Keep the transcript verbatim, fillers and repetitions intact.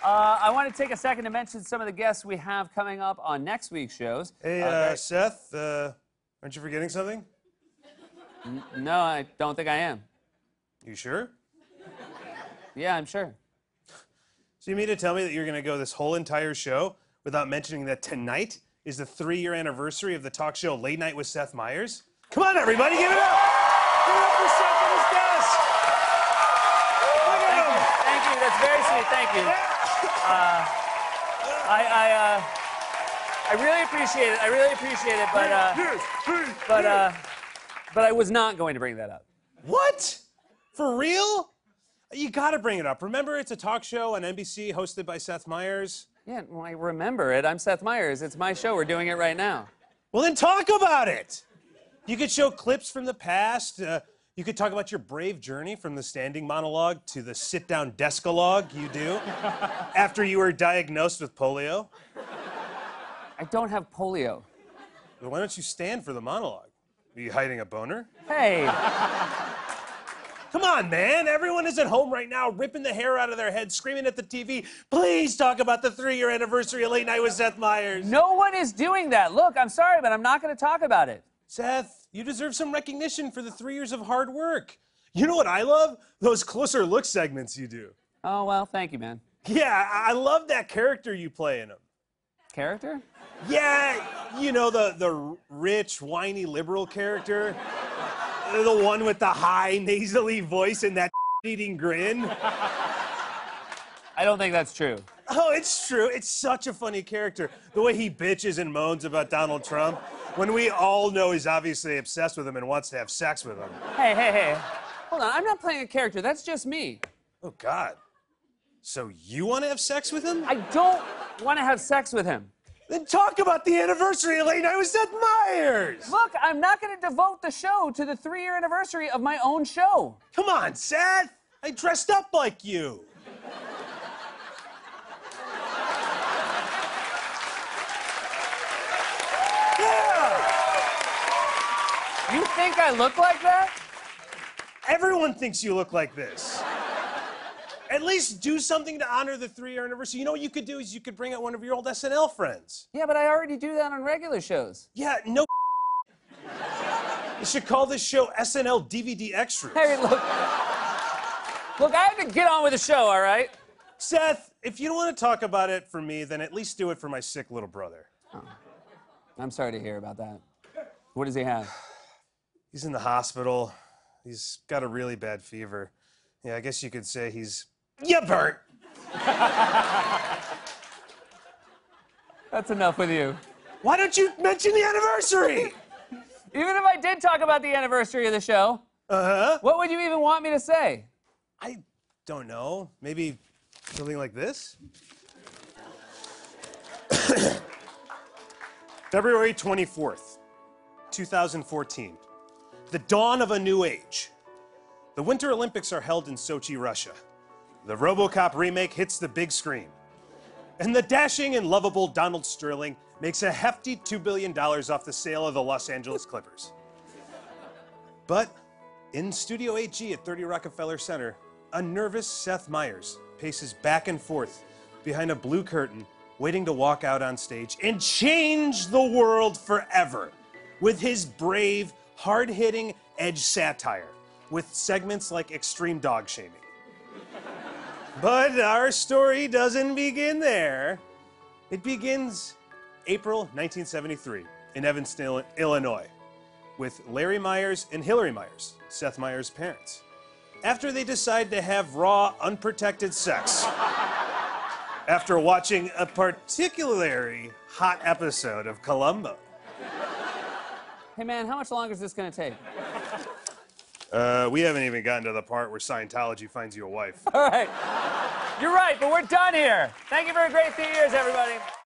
Uh, I want to take a second to mention some of the guests we have coming up on next week's shows. Hey, uh, uh, Seth, uh, aren't you forgetting something? N no, I don't think I am. You sure? Yeah, I'm sure. So you mean to tell me that you're going to go this whole entire show without mentioning that tonight is the three-year anniversary of the talk show Late Night with Seth Meyers? Come on, everybody, give it up! Give it up for Seth and his guest! Look at Thank him! you. Thank you. That's very sweet. Thank you. Uh, I, I, uh, I really appreciate it. I really appreciate it, but, uh, but, uh, but I was not going to bring that up. What? For real? You gotta bring it up. Remember, it's a talk show on N B C hosted by Seth Meyers? Yeah, well, I remember it. I'm Seth Meyers. It's my show. We're doing it right now. Well, then talk about it. You could show clips from the past. Uh, you could talk about your brave journey from the standing monologue to the sit-down desk-a-log you do after you were diagnosed with polio. I don't have polio. Well, why don't you stand for the monologue? Are you hiding a boner? Hey. Come on, man. Everyone is at home right now, ripping the hair out of their head, screaming at the T V. Please talk about the three-year anniversary of Late Night with Seth Meyers. No one is doing that. Look, I'm sorry, but I'm not going to talk about it. Seth, you deserve some recognition for the three years of hard work. You know what I love? Those closer look segments you do. Oh, well, thank you, man. Yeah, I love that character you play in them. Character? Yeah, you know, the, the rich, whiny liberal character. The one with the high, nasally voice and that eating grin. I don't think that's true. Oh, it's true. It's such a funny character. The way he bitches and moans about Donald Trump, when we all know he's obviously obsessed with him and wants to have sex with him. Hey, hey, hey. Hold on, I'm not playing a character. That's just me. Oh, God. So you want to have sex with him? I don't want to have sex with him. Then talk about the anniversary of Late Night with Seth Meyers. Look, I'm not going to devote the show to the three-year anniversary of my own show. Come on, Seth. I dressed up like you. Yeah. You think I look like that? Everyone thinks you look like this. At least do something to honor the three-year anniversary. You know what you could do is you could bring out one of your old S N L friends. Yeah, but I already do that on regular shows. Yeah, no. You should call this show S N L D V D Extras. Hey, look. Look, I have to get on with the show, all right? Seth, if you don't want to talk about it for me, then at least do it for my sick little brother. Oh. I'm sorry to hear about that. What does he have? He's in the hospital. He's got a really bad fever. Yeah, I guess you could say he's... Yeah, Bert! That's enough with you. Why don't you mention the anniversary? Even if I did talk about the anniversary of the show, uh-huh. What would you even want me to say? I don't know. Maybe something like this? February twenty-fourth, two thousand fourteen. The dawn of a new age. The Winter Olympics are held in Sochi, Russia. The RoboCop remake hits the big screen. And the dashing and lovable Donald Sterling makes a hefty two billion dollars off the sale of the Los Angeles Clippers. But in Studio eight G at thirty Rockefeller Center, a nervous Seth Meyers paces back and forth behind a blue curtain, waiting to walk out on stage and change the world forever with his brave, hard-hitting edge satire, with segments like extreme dog shaming. But our story doesn't begin there. It begins April nineteen seventy-three in Evanston, Illinois, with Larry Myers and Hillary Myers, Seth Meyers' parents, after they decide to have raw, unprotected sex after watching a particularly hot episode of Columbo. Hey, man, how much longer is this going to take? Uh, we haven't even gotten to the part where Scientology finds you a wife. All right. You're right, but we're done here. Thank you for a great few years, everybody.